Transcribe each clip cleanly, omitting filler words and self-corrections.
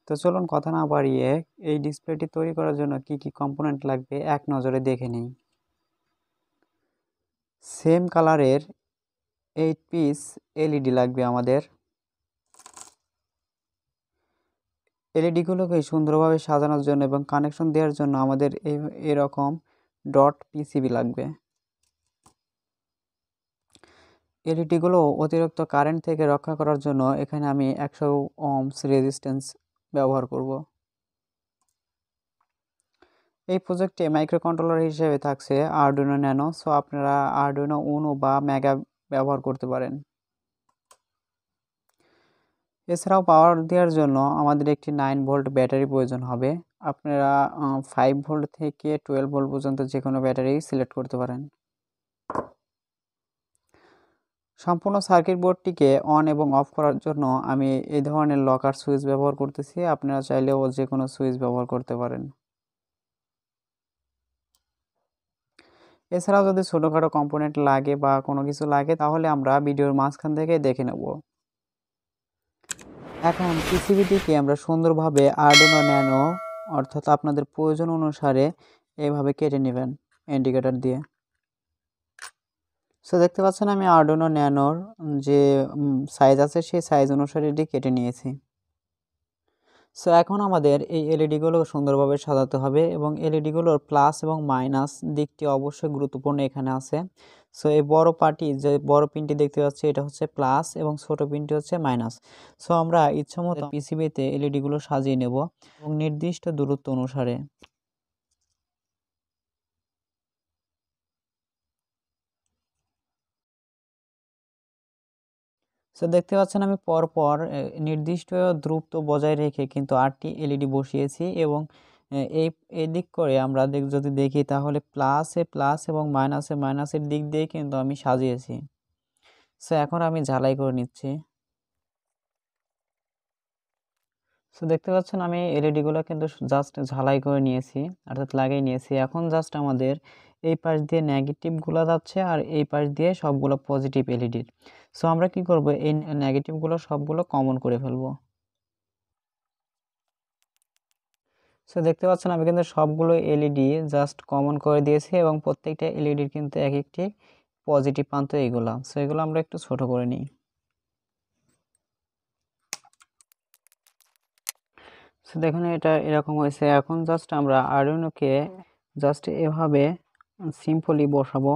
তো চলুন কথা না বাড়িয়ে এই ডিসপ্লেটি তৈরি করার জন্য কি কি কম্পোনেন্ট লাগবে এক নজরে দেখে নিই। সেম কালারের 8 পিস এলইডি লাগবে আমাদের। এলইডিগুলোকে সুন্দরভাবে সাজানোর জন্য এবং কানেকশন দেওয়ার জন্য আমাদের এরকম ডট পিসিবি লাগবে। এলইডিগুলো অতিরিক্ত কারেন্ট থেকে রক্ষা করার জন্য এখানে আমি 100 ওহমস রেজিস্ট্যান্স ব্যবহার করব। এই প্রজেক্টে মাইক্রোকন্ট্রোলার হিসেবে থাকছে আরডুইনো ন্যানো, সো আপনারা আরডুইনো উনো বা মেগা ব্যবহার করতে পারেন। এছাড়াও পাওয়ার দেওয়ার জন্য আমাদের একটি 9 ভোল্ট ব্যাটারি প্রয়োজন হবে। আপনারা 5 ভোল্ট থেকে 12 ভোল্ট পর্যন্ত যে কোনো ব্যাটারি সিলেক্ট করতে পারেন। সম্পূর্ণ সার্কিট বোর্ডটিকে অন এবং অফ করার জন্য আমি এই ধরনের লকার সুইচ ব্যবহার করতেছি। আপনারা চাইলেও যে কোনো সুইচ ব্যবহার করতে পারেন। এছাড়াও যদি ছোটোখাটো কম্পোনেন্ট লাগে বা কোনো কিছু লাগে তাহলে আমরা ভিডিওর মাঝখান থেকে দেখে নেব। এখন পিসিবিটিকে আমরা সুন্দরভাবে আরডুইনো ন্যানো অর্থাৎ আপনাদের প্রয়োজন অনুসারে এভাবে কেটে নেবেন ইন্ডিকেটর দিয়ে। সো দেখতে পাচ্ছেন আমি আরডুইনো ন্যানোর যে সাইজ আছে সেই সাইজ অনুসারে এটি কেটে নিয়েছি। সো এখন আমাদের এই এলইডিগুলো সুন্দরভাবে সাজাতে হবে এবং এলইডিগুলোর প্লাস এবং মাইনাস দিকটি অবশ্যই গুরুত্বপূর্ণ এখানে আছে। সো এই বড় পার্টি যে বড় পিনটি দেখতে পাচ্ছি এটা হচ্ছে প্লাস এবং ছোট পিনটি হচ্ছে মাইনাস। সো আমরা ইচ্ছামতো পিসিবিতে এলইডিগুলো সাজিয়ে নেব এবং নির্দিষ্ট দূরত্ব অনুসারে। সো দেখতে পাচ্ছেন আমি পরপর নির্দিষ্ট দূরত্ব বজায় রেখে কিন্তু 8টি এলইডি বসিয়েছি এবং এই এদিক করে আমরা যদি দেখি তাহলে প্লাসে প্লাস এবং মাইনাসে মাইনাসের দিক দিয়ে কিন্তু আমি সাজিয়েছি। সো এখন আমি ঝালাই করে নিচ্ছি। সো দেখতে পাচ্ছেন আমি এলইডিগুলো কিন্তু জাস্ট ঝালাই করে নিয়েছি অর্থাৎ লাগিয়ে নিয়েছি। এখন জাস্ট আমাদের এই পাশ দিয়ে নেগেটিভগুলো যাচ্ছে আর এই পাশ দিয়ে সবগুলো পজিটিভ এলইডির। সো আমরা কি করব, এই নেগেটিভগুলো সবগুলো কমন করে ফেলবো। সো দেখতে পাচ্ছেন আমি কিন্তু সবগুলো এলইডি জাস্ট কমন করে দিয়েছি এবং প্রত্যেকটা এলইডির কিন্তু এক একটি পজিটিভ প্রান্ত এইগুলা। সো এগুলো আমরা একটু ছোট করে নিই। সো দেখুন এটা এরকম হয়েছে। এখন জাস্ট আমরা আরডুইনোকে জাস্ট এভাবে সিম্পলি বসাবো।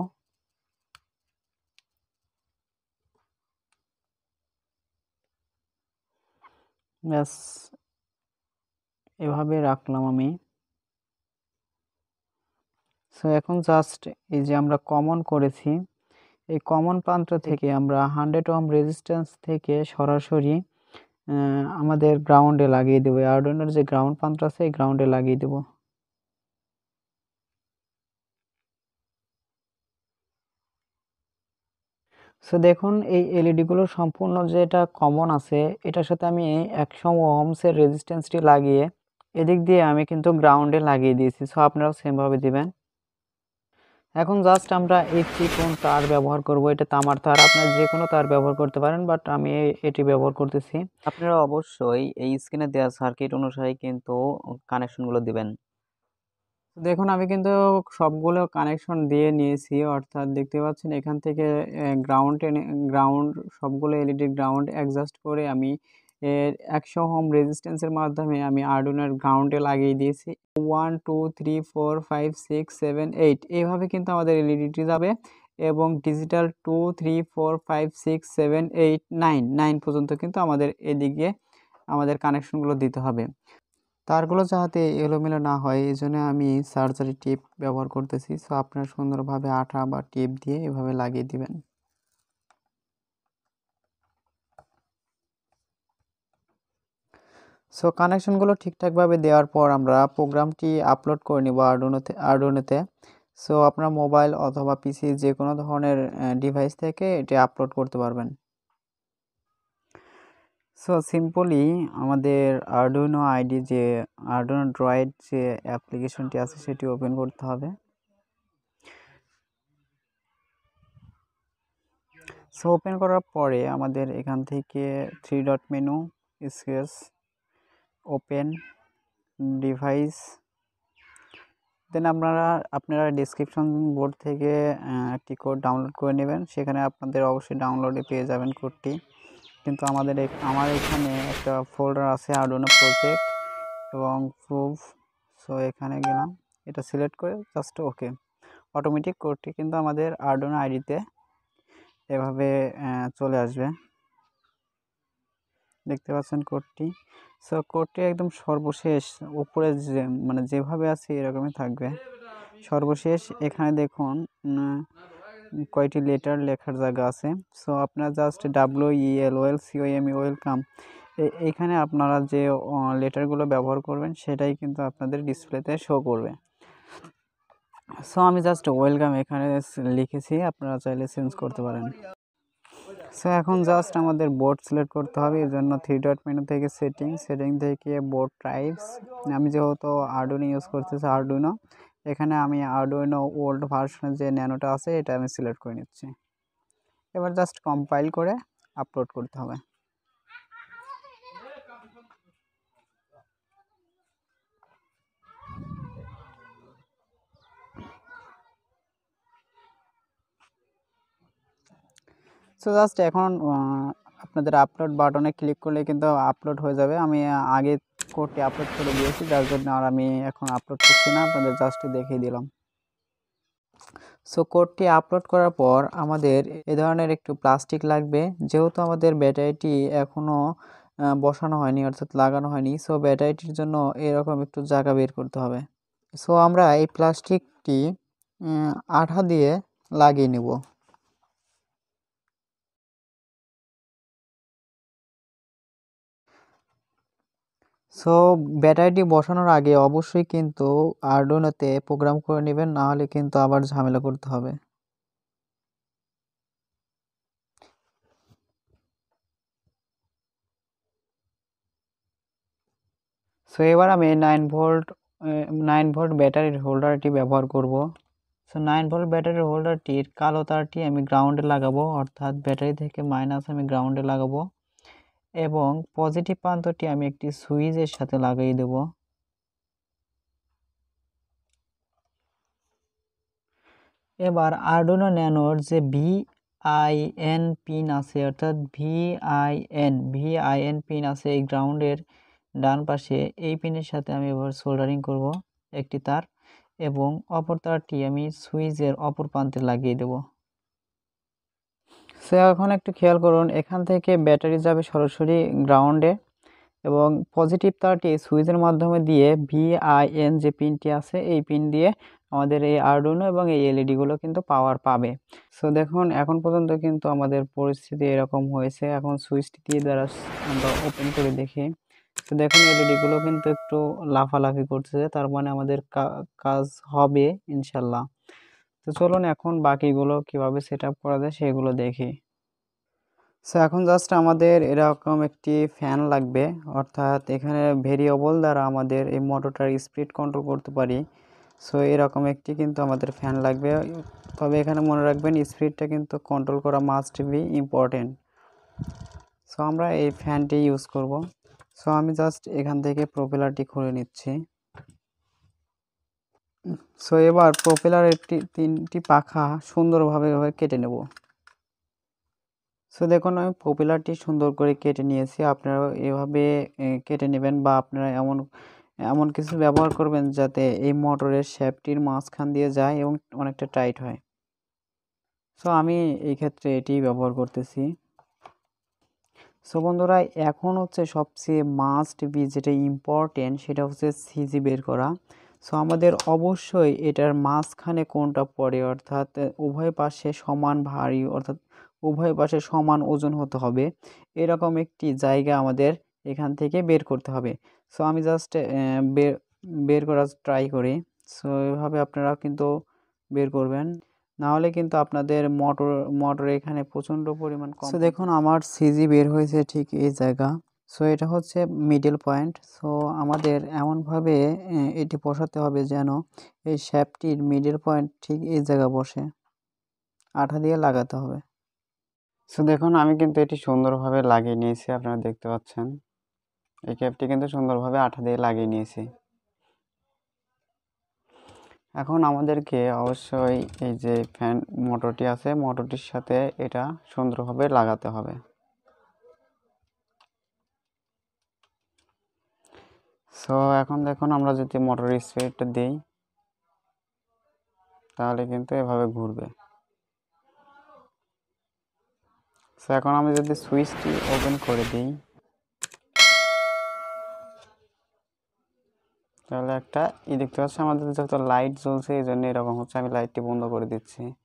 ব্যাস এভাবে রাখলাম আমি। সো এখন জাস্ট এই যে আমরা কমন করেছি এই কমন প্রান্ত থেকে আমরা 100 ওহম রেজিস্ট্যান্স থেকে সরাসরি আমাদের গ্রাউন্ডে লাগিয়ে দেবো। আরডুইনোর যে গ্রাউন্ড প্রান্ত আছে এই গ্রাউন্ডে লাগিয়ে দেবো। সো দেখুন এই এলইডিগুলো সম্পূর্ণ যেটা কমন আছে এটার সাথে আমি 100 ওহমসের রেজিস্ট্যান্সটি লাগিয়ে এদিক দিয়ে আমি কিন্তু গ্রাউন্ডে লাগিয়ে দিয়েছি। সো আপনারাও সেমভাবে দিবেন। এখন জাস্ট আমরা এই চিকন তার ব্যবহার করব। এটা তামার তার, আপনারা যে কোনো তার ব্যবহার করতে পারেন, বাট আমি এটি ব্যবহার করতেছি। আপনারা অবশ্যই এই স্ক্রিনে দেওয়া সার্কিট অনুসারে কিন্তু কানেকশনগুলো দিবেন। দেখুন আমি কিন্তু সবগুলো কানেকশন দিয়ে নিয়েছি, অর্থাৎ দেখতে পাচ্ছেন এখান থেকে গ্রাউন্ড সবগুলো এলইডি গ্রাউন্ড অ্যাডজাস্ট করে আমি 100 ওহম রেজিস্ট্যান্সের মাধ্যমে আমি আরডুইনোর গ্রাউন্ডে লাগিয়ে দিয়েছি। 1 2 3 4 5 6 7 8 এইভাবে কিন্তু আমাদের এলইডিটি যাবে এবং ডিজিটাল 2 3 4 5 6 7 8 9 9 পর্যন্ত কিন্তু আমাদের এদিকে আমাদের কানেকশনগুলো দিতে হবে। তারগুলো যাতে এলোমেলো না হয় এই জন্য আমি সার্জারি টিপ ব্যবহার করতেছি। সো আপনারা সুন্দরভাবে আঠা বা টিপ দিয়ে এভাবে লাগিয়ে দিবেন। সো কানেকশনগুলো ঠিকঠাকভাবে দেওয়ার পর আমরা প্রোগ্রামটি আপলোড করে নিব আরডুইনোতে। সো আপনার মোবাইল অথবা পিসি যে কোনো ধরনের ডিভাইস থেকে এটি আপলোড করতে পারবেন। সো সিম্পলি আমাদের আরডুইনো আইডি যে আরডুইনো ড্রয়েড যে অ্যাপ্লিকেশনটি আছে সেটি ওপেন করতে হবে। সো ওপেন করার পরে আমাদের এখান থেকে 3 dot menu, sketch, open device, then আপনারা ডিসক্রিপশন বোর্ড থেকে একটি কোড ডাউনলোড করে নেবেন। সেখানে আপনাদের অবশ্যই ডাউনলোডে পেয়ে যাবেন কোডটি। কিন্তু আমার এখানে একটা ফোল্ডার আছে আরডুইনো প্রজেক্ট এবং প্রুফ। সো এখানে গেলাম, এটা সিলেক্ট করে জাস্ট ওকে। অটোমেটিক কোডটি কিন্তু আমাদের আরডুইনো আইডিতে এভাবে চলে আসবে, দেখতে পাচ্ছেন কোডটি। সো কোডটি একদম সর্বশেষ উপরে যেভাবে আছে এরকমই থাকবে। সর্বশেষ এখানে দেখুন কয়টি লেটার লেখার জায়গা আছে। সো আপনারা জাস্ট WELCOME ওয়েলকাম, এইখানে আপনারা যে লেটারগুলো ব্যবহার করবেন সেটাই কিন্তু আপনাদের ডিসপ্লেতে শো করবে। সো আমি জাস্ট ওয়েলকাম এখানে লিখেছি, আপনারা চাইলে চেঞ্জ করতে পারেন। সো এখন জাস্ট আমাদের বোর্ড সিলেক্ট করতে হবে। এর জন্য 3 ডট মেনু থেকে সেটিং থেকে বোর্ড টাইপস। আমি যেহেতু আরডুইনো ইউজ করতেছি আরডুইনো, এখানে আমি আরডুইনো ওল্ড ভার্সনের যে ন্যানোটা আছে এটা আমি সিলেক্ট করে নিচ্ছি। এবার জাস্ট কম্পাইল করে আপলোড করতে হবে। সো জাস্ট এখন আপনাদের আপলোড বাটনে ক্লিক করলে কিন্তু আপলোড হয়ে যাবে। আমি আগে কোডটি আপলোড করে দিয়েছি, যার জন্য আর আমি এখন আপলোড করছি না, আপনাদের জাস্ট দেখিয়ে দিলাম। সো কোডটি আপলোড করার পর আমাদের এ ধরনের একটু প্লাস্টিক লাগবে, যেহেতু আমাদের ব্যাটারিটি এখনও বসানো হয়নি অর্থাৎ লাগানো হয়নি। সো ব্যাটারিটির জন্য এরকম একটু জায়গা বের করতে হবে। সো আমরা এই প্লাস্টিকটি আঠা দিয়ে লাগিয়ে নেব। সো ব্যাটারিটি বসানোর আগে অবশ্যই কিন্তু আরডুইনোতে প্রোগ্রাম করে নেবেন, না হলে কিন্তু আবার ঝামেলা করতে হবে। সো এবার আমি 9 ভোল্ট ব্যাটারির হোল্ডারটি ব্যবহার করব। সো 9 ভোল্ট ব্যাটারির হোল্ডারটির কালো তারটি আমি গ্রাউন্ডে লাগাবো, অর্থাৎ ব্যাটারি থেকে মাইনাস আমি গ্রাউন্ডে লাগাবো এবং পজিটিভ প্রান্তটি আমি একটি সুইচের সাথে লাগিয়ে দেব। এবার আরডুইনো ন্যানোর যে VIN পিন আছে, অর্থাৎ ভিআইএন পিন আছে এই গ্রাউন্ডের ডান পাশে, এই পিনের সাথে আমি এবার সোল্ডারিং করব একটি তার এবং অপর তারটি আমি সুইচের অপর প্রান্তে লাগিয়ে দেব। সো এখন একটু খেয়াল করুন, এখান থেকে ব্যাটারি যাবে সরাসরি গ্রাউন্ডে এবং পজিটিভ তারটি সুইচের মাধ্যমে দিয়ে VIN যে পিনটি আছে এই পিন দিয়ে আমাদের এই আরডুইনো এবং এই এলইডিগুলো কিন্তু পাওয়ার পাবে। সো দেখুন এখন পর্যন্ত কিন্তু আমাদের পরিস্থিতি এরকম হয়েছে। এখন সুইচটি দিয়ে দ্বারা আমরা ওপেন করে দেখি। তো দেখুন এলইডিগুলো কিন্তু একটু লাফালাফি করছে, তার মানে আমাদের কাজ হবে ইনশাল্লাহ। তো চলুন এখন বাকিগুলো কিভাবে সেট আপ করা যায় সেগুলো দেখি। সো এখন জাস্ট আমাদের এরকম একটি ফ্যান লাগবে, অর্থাৎ এখানে ভেরিয়েবল দ্বারা আমাদের এই মোটরটার স্পিড কন্ট্রোল করতে পারি। সো এরকম একটি কিন্তু আমাদের ফ্যান লাগবে, তবে এখানে মনে রাখবেন স্পিডটা কিন্তু কন্ট্রোল করা মাস্ট বি ইম্পর্টেন্ট। সো আমরা এই ফ্যানটি ইউজ করব। সো আমি জাস্ট এখান থেকে প্রপেলারটি খুলে নিচ্ছি। সো এবার প্রপেলারের 3টি পাখা সুন্দরভাবে কেটে নেব। সো দেখুন আমি প্রপেলারটি সুন্দর করে কেটে নিয়েছি, আপনারাও এভাবে কেটে নেবেন বা আপনারা এমন এমন কিছু ব্যবহার করবেন যাতে এই মোটরের শ্যাফটটির মাঝখান দিয়ে যায় এবং অনেকটা টাইট হয়। সো আমি এই ক্ষেত্রে এটি ব্যবহার করতেছি। সো বন্ধুরা এখন হচ্ছে সবচেয়ে মাস্ট বি যেটা ইম্পর্টেন্ট সেটা হচ্ছে সিজি বের করা। সো আমাদের অবশ্যই এটার মাঝখানে কোনটা পড়ে, অর্থাৎ উভয় পাশে সমান ভারী, অর্থাৎ উভয় পাশে সমান ওজন হতে হবে, এরকম একটি জায়গা আমাদের এখান থেকে বের করতে হবে। সো আমি জাস্ট বের করার ট্রাই করি। সো এভাবে আপনারা কিন্তু বের করবেন, না হলে কিন্তু আপনাদের মোটর এখানে প্রচণ্ড পরিমাণ কম। সো দেখুন আমার সিজি বের হয়েছে ঠিক এই জায়গা। সো এটা হচ্ছে মিডল পয়েন্ট। সো আমাদের এমনভাবে এটি বসাতে হবে যেন এই শ্যাফটটির মিডল পয়েন্ট ঠিক এই জায়গা বসে, আঠা দিয়ে লাগাতে হবে। সো দেখুন আমি কিন্তু এটি সুন্দরভাবে লাগিয়ে নিয়েছি, আপনারা দেখতে পাচ্ছেন। এই ক্যাপটি কিন্তু সুন্দরভাবে আঠা দিয়ে লাগিয়ে নিয়েছি। এখন আমাদেরকে অবশ্যই এই যে ফ্যান মোটরটি আছে, মোটরটির সাথে এটা সুন্দরভাবে লাগাতে হবে। সো এখন দেখুন, আমরা যদি মোটরের স্পিডটা দিই তাহলে কিন্তু এভাবে ঘুরবে। সো এখন আমি যদি সুইচটি ওপেন করে দিই তাহলে একটা দেখতে পাচ্ছি, আমাদের যেহেতু লাইট জ্বলছে এই জন্য এরকম হচ্ছে। আমি লাইটটি বন্ধ করে দিচ্ছি।